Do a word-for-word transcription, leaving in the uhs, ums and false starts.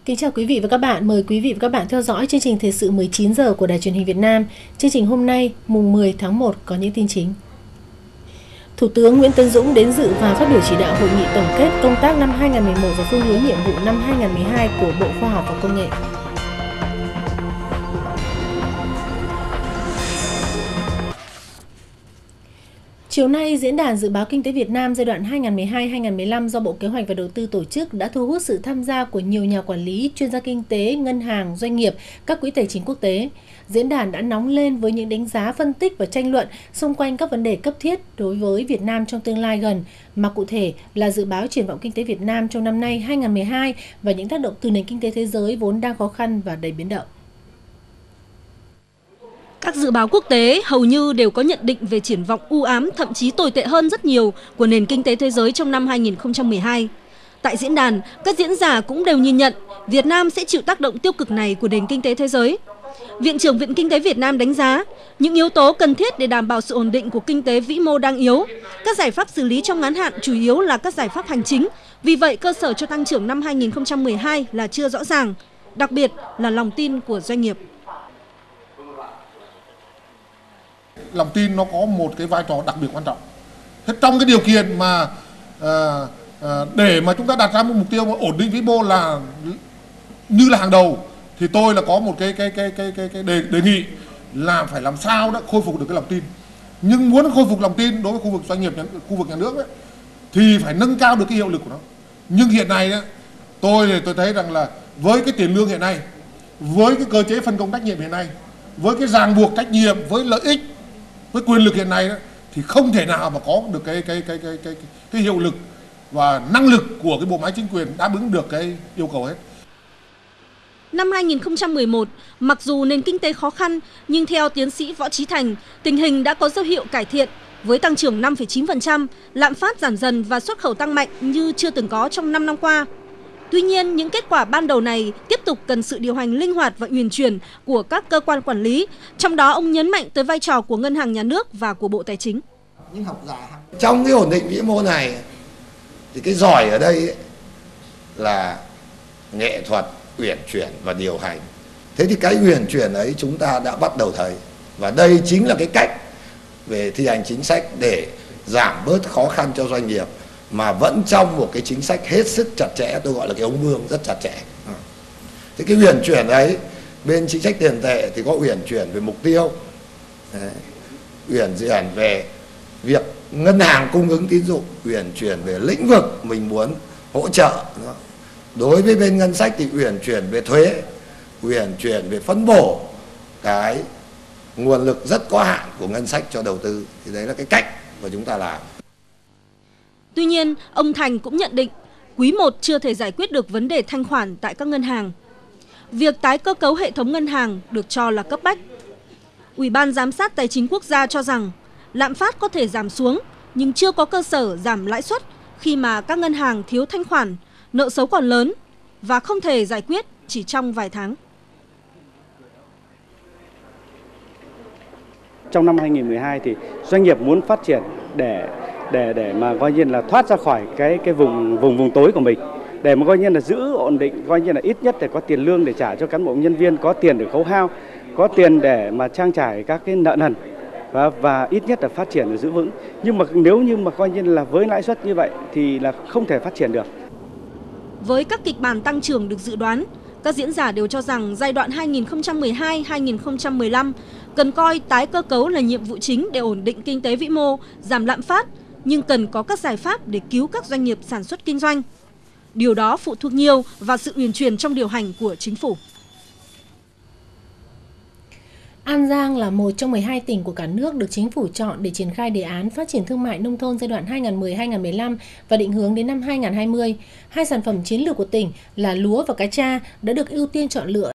Kính chào quý vị và các bạn, mời quý vị và các bạn theo dõi chương trình Thời sự mười chín giờ của Đài Truyền hình Việt Nam. Chương trình hôm nay, mùng mười tháng một có những tin chính. Thủ tướng Nguyễn Tấn Dũng đến dự và phát biểu chỉ đạo hội nghị tổng kết công tác năm hai nghìn không trăm mười một và phương hướng nhiệm vụ năm hai nghìn không trăm mười hai của Bộ Khoa học và Công nghệ. Chiều nay, Diễn đàn Dự báo Kinh tế Việt Nam giai đoạn hai nghìn không trăm mười hai đến hai nghìn không trăm mười lăm do Bộ Kế hoạch và Đầu tư tổ chức đã thu hút sự tham gia của nhiều nhà quản lý, chuyên gia kinh tế, ngân hàng, doanh nghiệp, các quỹ tài chính quốc tế. Diễn đàn đã nóng lên với những đánh giá, phân tích và tranh luận xung quanh các vấn đề cấp thiết đối với Việt Nam trong tương lai gần, mà cụ thể là dự báo triển vọng kinh tế Việt Nam trong năm nay hai nghìn không trăm mười hai và những tác động từ nền kinh tế thế giới vốn đang khó khăn và đầy biến động. Các dự báo quốc tế hầu như đều có nhận định về triển vọng u ám, thậm chí tồi tệ hơn rất nhiều của nền kinh tế thế giới trong năm hai nghìn không trăm mười hai. Tại diễn đàn, các diễn giả cũng đều nhìn nhận Việt Nam sẽ chịu tác động tiêu cực này của nền kinh tế thế giới. Viện trưởng Viện Kinh tế Việt Nam đánh giá những yếu tố cần thiết để đảm bảo sự ổn định của kinh tế vĩ mô đang yếu. Các giải pháp xử lý trong ngắn hạn chủ yếu là các giải pháp hành chính. Vì vậy, cơ sở cho tăng trưởng năm hai nghìn không trăm mười hai là chưa rõ ràng, đặc biệt là lòng tin của doanh nghiệp. Lòng tin nó có một cái vai trò đặc biệt quan trọng. Thế trong cái điều kiện mà à, à, để mà chúng ta đặt ra một mục tiêu mà ổn định vĩ mô là như là hàng đầu, thì tôi là có một cái cái cái cái cái, cái đề, đề nghị là phải làm sao đó khôi phục được cái lòng tin. Nhưng muốn khôi phục lòng tin đối với khu vực doanh nghiệp, khu vực nhà nước ấy, thì phải nâng cao được cái hiệu lực của nó. Nhưng hiện nay ấy, tôi tôi thấy rằng là với cái tiền lương hiện nay, với cái cơ chế phân công trách nhiệm hiện nay, với cái ràng buộc trách nhiệm, với lợi ích, với quyền lực hiện nay đó, thì không thể nào mà có được cái cái cái cái cái cái hiệu lực và năng lực của cái bộ máy chính quyền đáp ứng được cái yêu cầu hết. Năm hai nghìn không trăm mười một, mặc dù nền kinh tế khó khăn, nhưng theo tiến sĩ Võ Trí Thành, tình hình đã có dấu hiệu cải thiện với tăng trưởng năm phẩy chín phần trăm, lạm phát giảm dần và xuất khẩu tăng mạnh như chưa từng có trong năm năm qua. Tuy nhiên, những kết quả ban đầu này tiếp tục cần sự điều hành linh hoạt và uyển chuyển của các cơ quan quản lý. Trong đó, ông nhấn mạnh tới vai trò của Ngân hàng Nhà nước và của Bộ Tài chính. Những học giả trong cái ổn định vĩ mô này thì cái giỏi ở đây ấy, là nghệ thuật uyển chuyển và điều hành. Thế thì cái uyển chuyển ấy chúng ta đã bắt đầu thấy, và đây chính là cái cách về thi hành chính sách để giảm bớt khó khăn cho doanh nghiệp, mà vẫn trong một cái chính sách hết sức chặt chẽ, tôi gọi là cái ống bươm rất chặt chẽ. Thế cái uyển chuyển ấy, bên chính sách tiền tệ thì có uyển chuyển về mục tiêu, đấy, uyển chuyển về việc ngân hàng cung ứng tín dụng, uyển chuyển về lĩnh vực mình muốn hỗ trợ. Đối với bên ngân sách thì uyển chuyển về thuế, uyển chuyển về phân bổ cái nguồn lực rất có hạn của ngân sách cho đầu tư. Thì đấy là cái cách mà chúng ta làm. Tuy nhiên, ông Thành cũng nhận định quý một chưa thể giải quyết được vấn đề thanh khoản tại các ngân hàng. Việc tái cơ cấu hệ thống ngân hàng được cho là cấp bách. Ủy ban Giám sát Tài chính Quốc gia cho rằng lạm phát có thể giảm xuống nhưng chưa có cơ sở giảm lãi suất khi mà các ngân hàng thiếu thanh khoản, nợ xấu còn lớn và không thể giải quyết chỉ trong vài tháng. Trong năm hai nghìn không trăm mười hai thì doanh nghiệp muốn phát triển để để để mà coi như là thoát ra khỏi cái cái vùng vùng vùng tối của mình, để mà coi như là giữ ổn định, coi như là ít nhất để có tiền lương để trả cho cán bộ nhân viên, có tiền để khấu hao, có tiền để mà trang trải các cái nợ nần, và và ít nhất là phát triển để giữ vững. Nhưng mà nếu như mà coi như là với lãi suất như vậy thì là không thể phát triển được. Với các kịch bản tăng trưởng được dự đoán, các diễn giả đều cho rằng giai đoạn hai nghìn không trăm mười hai đến hai nghìn không trăm mười lăm cần coi tái cơ cấu là nhiệm vụ chính để ổn định kinh tế vĩ mô, giảm lạm phát, nhưng cần có các giải pháp để cứu các doanh nghiệp sản xuất kinh doanh. Điều đó phụ thuộc nhiều vào sự uyển chuyển trong điều hành của chính phủ. An Giang là một trong mười hai tỉnh của cả nước được chính phủ chọn để triển khai đề án phát triển thương mại nông thôn giai đoạn hai nghìn không trăm mười đến hai nghìn không trăm mười lăm và định hướng đến năm hai nghìn không trăm hai mươi. Hai sản phẩm chiến lược của tỉnh là lúa và cá tra đã được ưu tiên chọn lựa